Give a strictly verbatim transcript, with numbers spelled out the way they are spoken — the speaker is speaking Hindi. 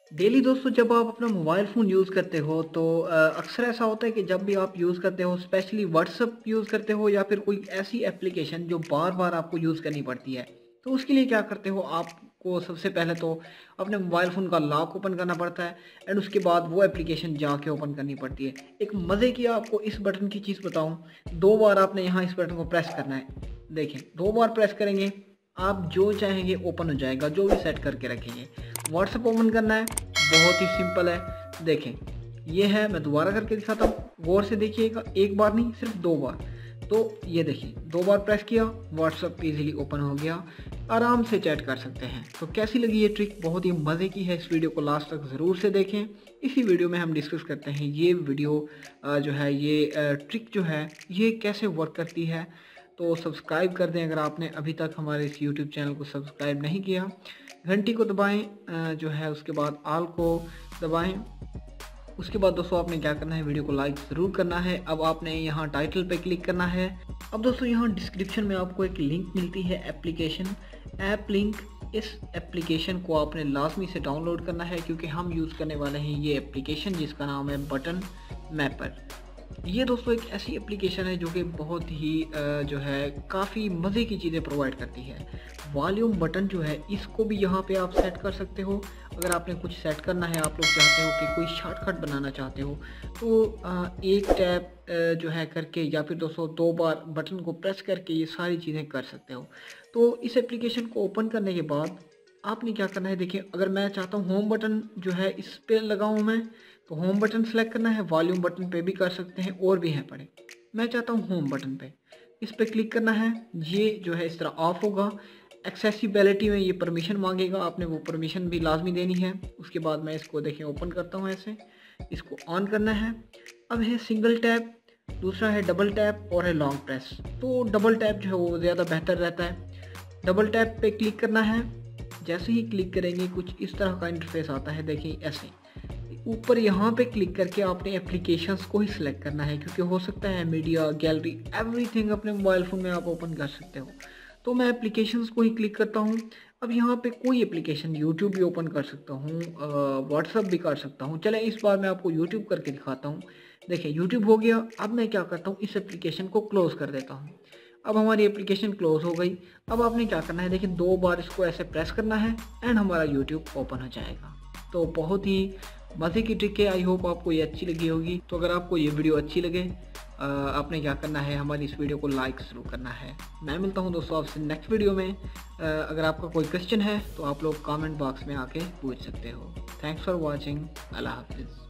डेली दोस्तों जब आप अपना मोबाइल फ़ोन यूज़ करते हो तो अ, अक्सर ऐसा होता है कि जब भी आप यूज़ करते हो स्पेशली व्हाट्सएप यूज़ करते हो या फिर कोई ऐसी एप्लीकेशन जो बार बार आपको यूज़ करनी पड़ती है, तो उसके लिए क्या करते हो आपको सबसे पहले तो अपने मोबाइल फ़ोन का लॉक ओपन करना पड़ता है एंड उसके बाद वो एप्लीकेशन जाके ओपन करनी पड़ती है। एक मज़े की आपको इस बटन की चीज़ बताऊँ, दो बार आपने यहाँ इस बटन को प्रेस करना है। देखें, दो बार प्रेस करेंगे, आप जो चाहेंगे ओपन हो जाएगा, जो भी सेट करके रखेंगे। व्हाट्सएप ओपन करना है, बहुत ही सिंपल है। देखें, ये है, मैं दोबारा करके दिखाता हूँ, गौर से देखिएगा, एक बार नहीं सिर्फ दो बार। तो ये देखिए, दो बार प्रेस किया, व्हाट्सएप इजीली ओपन हो गया, आराम से चैट कर सकते हैं। तो कैसी लगी ये ट्रिक? बहुत ही मज़े की है, इस वीडियो को लास्ट तक ज़रूर से देखें। इसी वीडियो में हम डिस्कस करते हैं ये वीडियो अ, जो है ये अ, ट्रिक जो है ये कैसे वर्क करती है। तो सब्सक्राइब कर दें अगर आपने अभी तक हमारे इस यूट्यूब चैनल को सब्सक्राइब नहीं किया। घंटी को दबाएं, अ, जो है उसके बाद आल को दबाएं। उसके बाद दोस्तों आपने क्या करना है, वीडियो को लाइक ज़रूर करना है। अब आपने यहाँ टाइटल पे क्लिक करना है। अब दोस्तों यहाँ डिस्क्रिप्शन में आपको एक लिंक मिलती है, एप्लीकेशन ऐप लिंक। इस एप्लीकेशन को आपने लाजमी से डाउनलोड करना है क्योंकि हम यूज़ करने वाले हैं ये एप्लीकेशन जिसका नाम है बटन मैपर। ये दोस्तों एक ऐसी एप्लीकेशन है जो कि बहुत ही अ, जो है काफ़ी मज़े की चीज़ें प्रोवाइड करती है। वॉल्यूम बटन जो है इसको भी यहाँ पे आप सेट कर सकते हो। अगर आपने कुछ सेट करना है, आप लोग चाहते हो कि कोई शॉर्टकट बनाना चाहते हो, तो अ, एक टैप अ, जो है करके या फिर दोस्तों दो बार बटन को प्रेस करके ये सारी चीज़ें कर सकते हो। तो इस एप्लीकेशन को ओपन करने के बाद आपने क्या करना है, देखिए अगर मैं चाहता हूँ होम बटन जो है इस पे लगाऊँ मैं, तो होम बटन सेलेक्ट करना है। वॉल्यूम बटन पे भी कर सकते हैं और भी हैं पड़े। मैं चाहता हूँ होम बटन पे, इस पे क्लिक करना है। ये जो है इस तरह ऑफ होगा। एक्सेसिबिलिटी में ये परमिशन मांगेगा, आपने वो परमिशन भी लाजमी देनी है। उसके बाद मैं इसको देखें ओपन करता हूँ ऐसे, इसको ऑन करना है। अब है सिंगल टैप, दूसरा है डबल टैप और है लॉन्ग प्रेस। तो डबल टैप जो है वो ज़्यादा बेहतर रहता है। डबल टैप पे क्लिक करना है। जैसे ही क्लिक करेंगे कुछ इस तरह का इंटरफेस आता है, देखिए ऐसे। ऊपर यहाँ पे क्लिक करके आपने एप्लीकेशंस को ही सिलेक्ट करना है क्योंकि हो सकता है मीडिया, गैलरी, एवरीथिंग अपने मोबाइल फ़ोन में आप ओपन कर सकते हो। तो मैं एप्लीकेशंस को ही क्लिक करता हूँ। अब यहाँ पे कोई एप्लीकेशन, यूट्यूब भी ओपन कर सकता हूँ, व्हाट्सअप भी कर सकता हूँ। चलें इस बार मैं आपको यूट्यूब करके दिखाता हूँ। देखिए यूट्यूब हो गया। अब मैं क्या करता हूँ, इस एप्लीकेशन को क्लोज़ कर देता हूँ। अब हमारी एप्लीकेशन क्लोज हो गई। अब आपने क्या करना है, देखिए दो बार इसको ऐसे प्रेस करना है एंड हमारा यूट्यूब ओपन हो जाएगा। तो बहुत ही मज़े की ट्रिक है। आई होप आपको ये अच्छी लगी होगी। तो अगर आपको ये वीडियो अच्छी लगे, अ, आपने क्या करना है, हमारी इस वीडियो को लाइक ज़रूर करना है। मैं मिलता हूँ दोस्तों आपसे नेक्स्ट वीडियो में। अ, अगर आपका कोई क्वेश्चन है तो आप लोग कमेंट बॉक्स में आके पूछ सकते हो। Thanks for watching. अल्लाह हाफिज़।